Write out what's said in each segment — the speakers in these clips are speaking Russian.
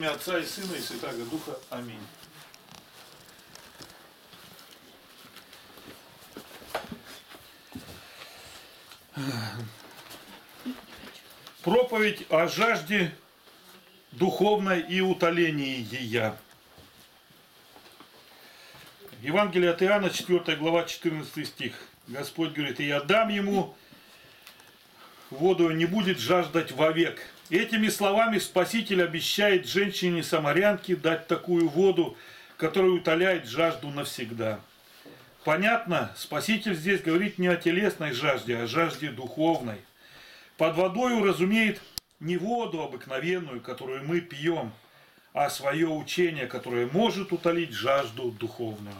Имя Отца и Сына и Святаго Духа. Аминь. Проповедь о жажде духовной и утолении ее. Евангелие от Иоанна, 4 глава, 14 стих. Господь говорит: «И я дам ему воду, не будет жаждать вовек». Этими словами Спаситель обещает женщине-самарянке дать такую воду, которая утоляет жажду навсегда. Понятно, Спаситель здесь говорит не о телесной жажде, а о жажде духовной. Под водою разумеет не воду обыкновенную, которую мы пьем, а свое учение, которое может утолить жажду духовную.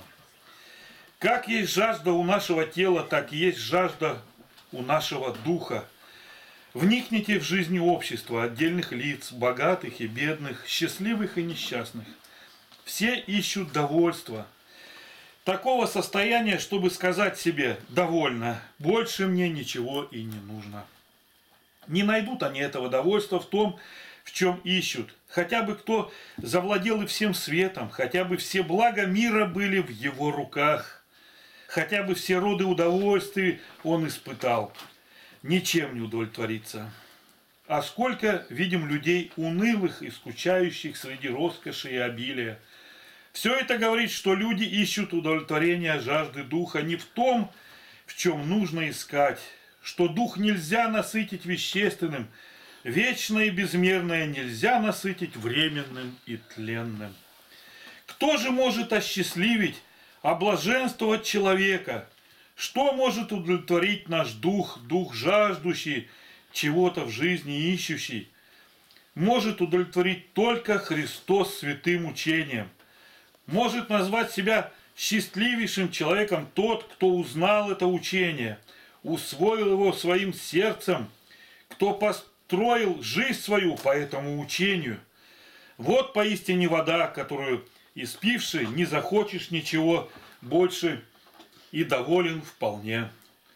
Как есть жажда у нашего тела, так и есть жажда у нашего духа. Вникните в жизнь общества, отдельных лиц, богатых и бедных, счастливых и несчастных. Все ищут довольства. Такого состояния, чтобы сказать себе: «Довольно, больше мне ничего и не нужно». Не найдут они этого довольства в том, в чем ищут. Хотя бы кто завладел и всем светом, хотя бы все блага мира были в его руках, хотя бы все роды удовольствий он испытал. Ничем не удовлетвориться. А сколько видим людей унылых и скучающих среди роскоши и обилия. Все это говорит, что люди ищут удовлетворения жажды духа не в том, в чем нужно искать, что дух нельзя насытить вещественным, вечное и безмерное нельзя насытить временным и тленным. Кто же может осчастливить, облаженствовать человека? Что может удовлетворить наш дух, дух жаждущий чего-то в жизни ищущий? Может удовлетворить только Христос святым учением. Может назвать себя счастливейшим человеком тот, кто узнал это учение, усвоил его своим сердцем, кто построил жизнь свою по этому учению. Вот поистине вода, которую испивший не захочешь ничего больше и доволен вполне.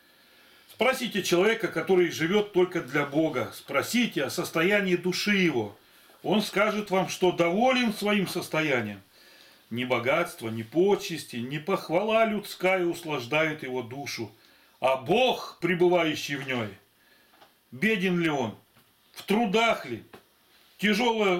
Спросите человека, который живет только для Бога, спросите о состоянии души его. Он скажет вам, что доволен своим состоянием. Ни богатство, ни почести, ни похвала людская услаждают его душу, а Бог, пребывающий в ней. Беден ли он? В трудах ли? Тяжелых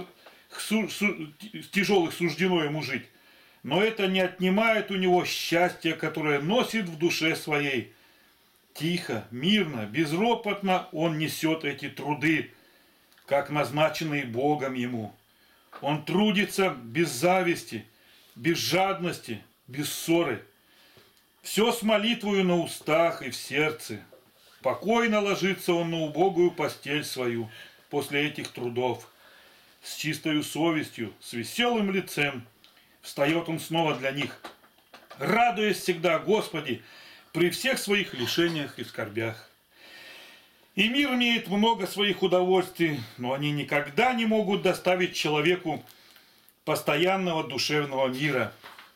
суждено ему жить. Но это не отнимает у него счастья, которое носит в душе своей. Тихо, мирно, безропотно он несет эти труды, как назначенные Богом ему. Он трудится без зависти, без жадности, без ссоры. Все с молитвою на устах и в сердце. Покойно ложится он на убогую постель свою после этих трудов. С чистою совестью, с веселым лицем встает он снова для них, радуясь всегда Господи при всех своих лишениях и скорбях. И мир имеет много своих удовольствий, но они никогда не могут доставить человеку постоянного душевного мира.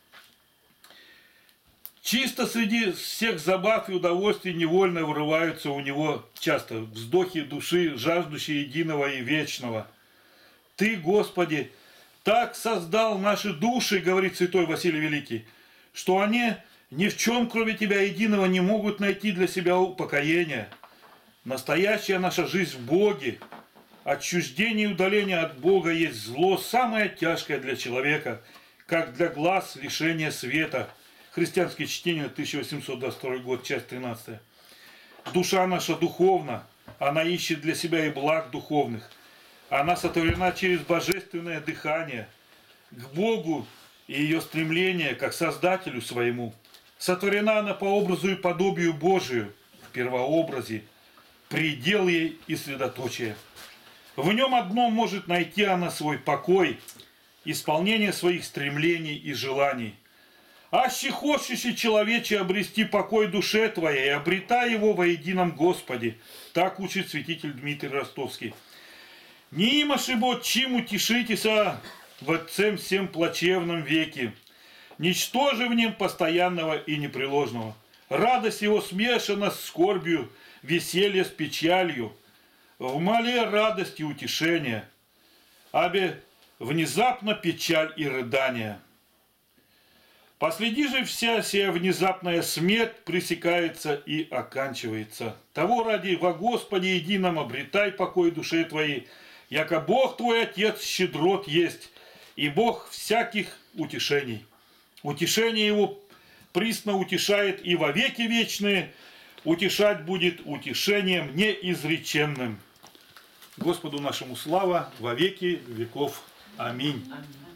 Чисто среди всех забав и удовольствий невольно вырываются у него часто вздохи души, жаждущие единого и вечного. Ты, Господи, так создал наши души, говорит святой Василий Великий, что они ни в чем, кроме Тебя единого, не могут найти для себя упокоения. Настоящая наша жизнь в Боге, отчуждение и удаление от Бога есть зло самое тяжкое для человека, как для глаз лишение света. Христианские чтения, 1822 год, часть 13. Душа наша духовна, она ищет для себя и благ духовных. Она сотворена через божественное дыхание к Богу и ее стремление как Создателю своему. Сотворена она по образу и подобию Божию, в первообразе, предел ей и средоточие. В нем одном может найти она свой покой, исполнение своих стремлений и желаний. Аще хочешь, человече, обрести покой душе твоей, обретай его во едином Господе. Так учит святитель Дмитрий Ростовский. Не имаши бо чим утешитеся в отцем всем плачевном веке. Ничто же в нем постоянного и непреложного. Радость его смешана с скорбью, веселье с печалью. В мале радость и утешение. Абе внезапно печаль и рыдание. Последи же вся сия внезапная смерть пресекается и оканчивается. Того ради во Господе едином обретай покой душе твоей, яко Бог твой Отец щедрот есть, и Бог всяких утешений. Утешение Его присно утешает и во веки вечные, утешать будет утешением неизреченным. Господу нашему слава во веки веков. Аминь.